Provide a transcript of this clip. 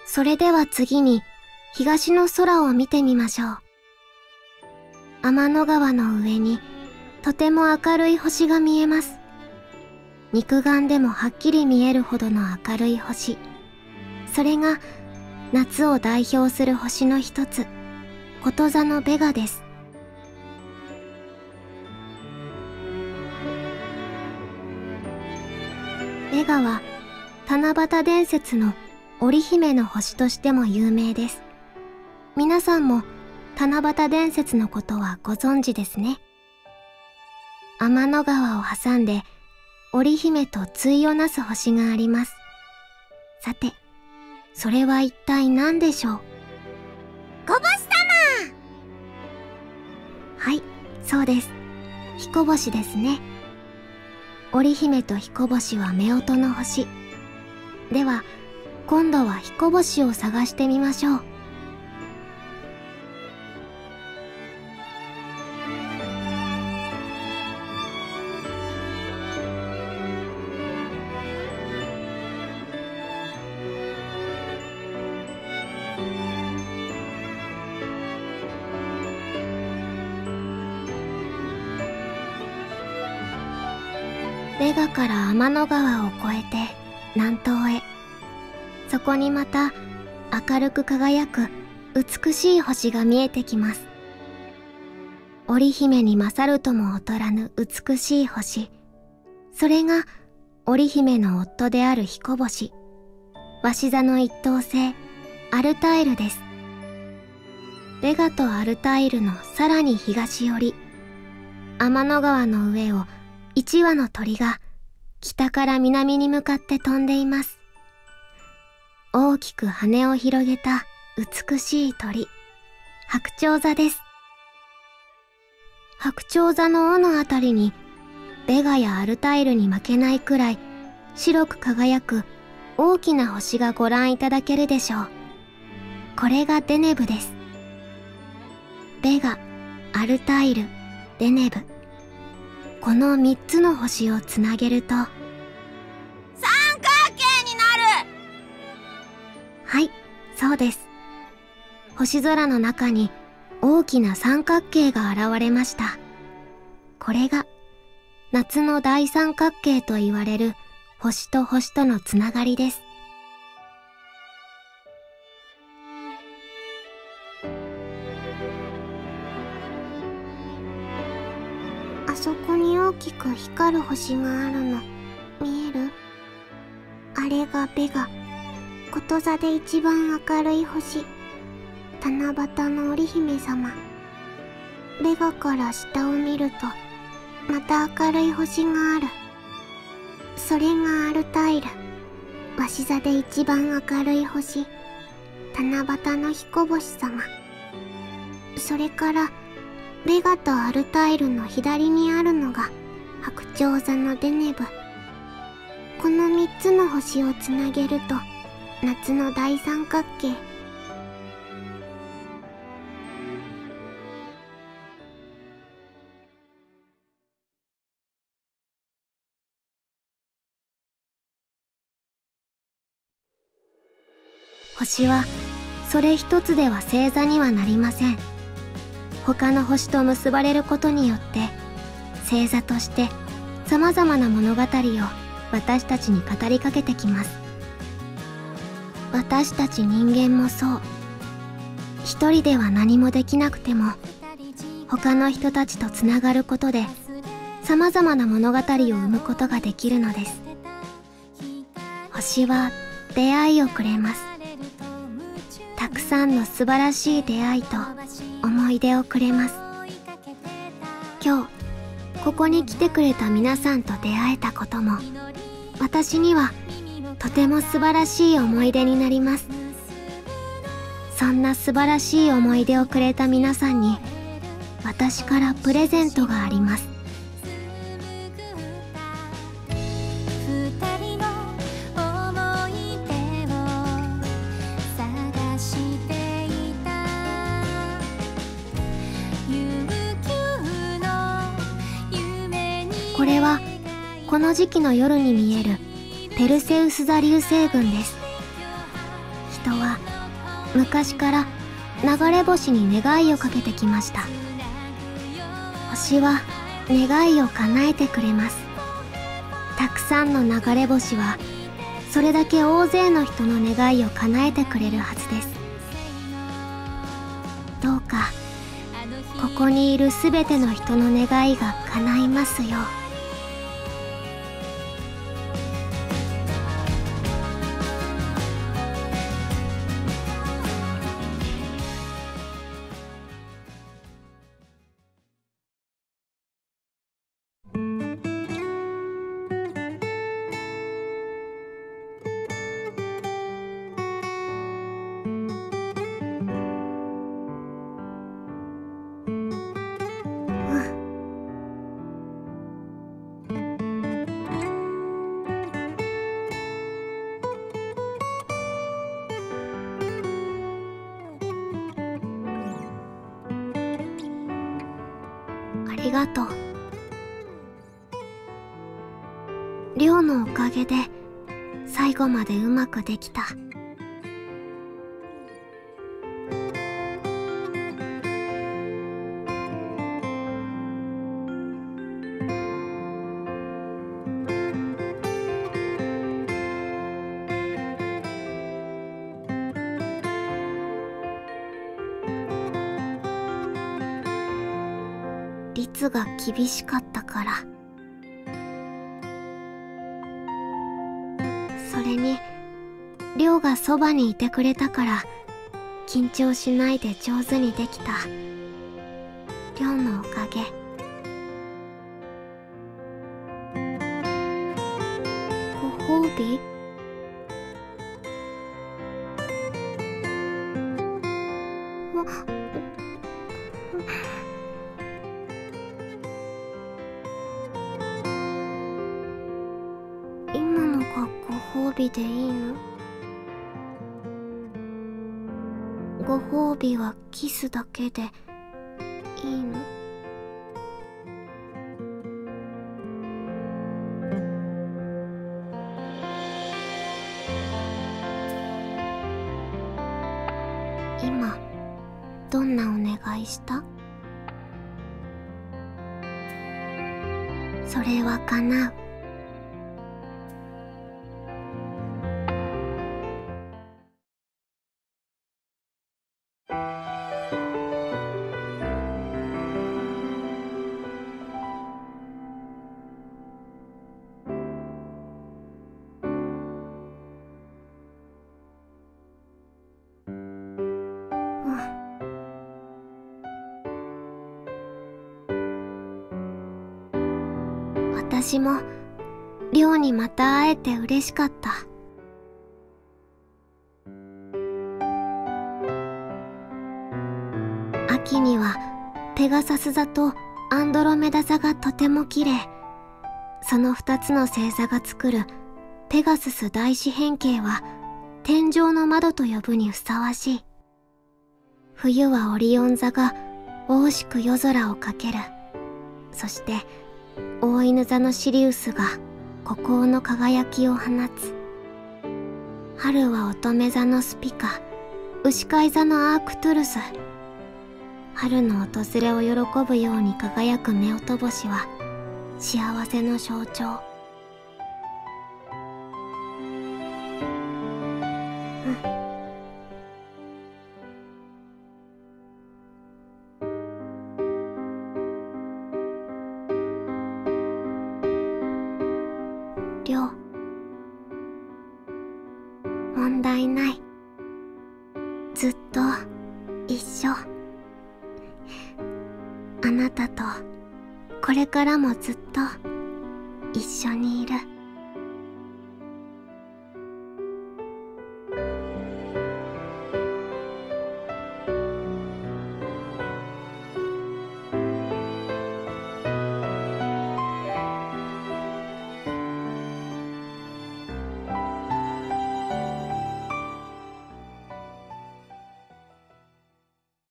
それでは次に東の空を見てみましょう。天の川の上にとても明るい星が見えます。肉眼でもはっきり見えるほどの明るい星。それが夏を代表する星の一つ、こと座のベガです。ベガは七夕伝説の織姫の星としても有名です。皆さんも七夕伝説のことはご存知ですね。天の川を挟んで織姫と対をなす星があります。さて、それは一体何でしょう？ 彦星様！ はい、そうです。彦星ですね。織姫と彦星は夫婦の星。では、今度は彦星を探してみましょう。ベガから天の川を越えて南東へ。そこにまた明るく輝く美しい星が見えてきます。織姫に勝るとも劣らぬ美しい星。それが織姫の夫である彦星、鷲座の一等星アルタイルです。ベガとアルタイルのさらに東寄り、天の川の上を一羽の鳥が北から南に向かって飛んでいます。大きく羽を広げた美しい鳥、白鳥座です。白鳥座の尾のあたりにベガやアルタイルに負けないくらい白く輝く大きな星がご覧いただけるでしょう。これがデネブです。ベガ、アルタイル、デネブ。この3つの星をつなげると三角形になる！ はい、そうです。星空の中に大きな三角形が現れました。これが夏の大三角形と言われる星と星とのつながりです。 あそこに大きく光る星があるの見える？あれがベガ、こと座で一番明るい星、七夕の織姫様。ベガから下を見るとまた明るい星がある。それがアルタイル、鷲座で一番明るい星、七夕の彦星様。それからベガとアルタイルの左にあるのが白鳥座のデネブ。この3つの星をつなげると夏の大三角形。 星はそれ一つでは星座にはなりません。他の星と結ばれることによって星座として様々な物語を私たちに語りかけてきます。私たち人間もそう。一人では何もできなくても他の人たちとつながることで様々な物語を生むことができるのです。星は出会いをくれます。たくさんの素晴らしい出会いと思い出をくれます。今日ここに来てくれた皆さんと出会えたことも私にはとても素晴らしい思い出になります。そんな素晴らしい思い出をくれた皆さんに私からプレゼントがあります。これはこの時期の夜に見えるペルセウス座流星群です。 人は昔から流れ星に願いをかけてきました。星は願いを叶えてくれます。たくさんの流れ星はそれだけ大勢の人の願いを叶えてくれるはずです。どうかここにいるすべての人の願いが叶いますよう。ありがとう。りょうのおかげで最後までうまくできた。律が厳しかったから。それにりょうがそばにいてくれたから緊張しないで上手にできた。りょうのおかげ。ご褒美？今のがご褒美でいいの？ご褒美はキスだけでいいの？今どんなお願いした？それは叶う。私もりょうにまた会えて嬉しかった。秋にはペガサス座とアンドロメダ座がとても綺麗。その2つの星座が作るペガスス大四辺形は天井の窓と呼ぶにふさわしい。冬はオリオン座が大しく夜空をかける。そして大犬座のシリウスが孤高の輝きを放つ。春は乙女座のスピカ、牛飼い座のアークトゥルス。春の訪れを喜ぶように輝く夫婦星は幸せの象徴。りょう、問題ない。ずっと一緒。あなたとこれからもずっと一緒にいる。